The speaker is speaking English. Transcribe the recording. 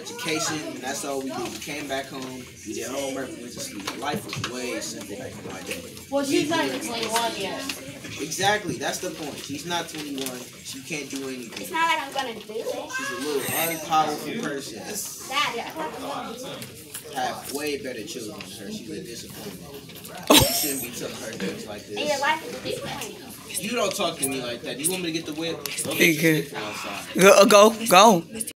education, and that's all we did. We came back home, we did homework, we went to sleep. Life was way simpler back in my day. Well, she's not even 21 yet. Exactly, that's the point. She's not 21. She can't do anything. It's not like I'm gonna do it. She's a little unpowerful person. Dad, Have way better children than her. She's a disappointment. You shouldn't be telling her things like and your this. life is different. You don't talk to me like that. You want me to get the whip? Go.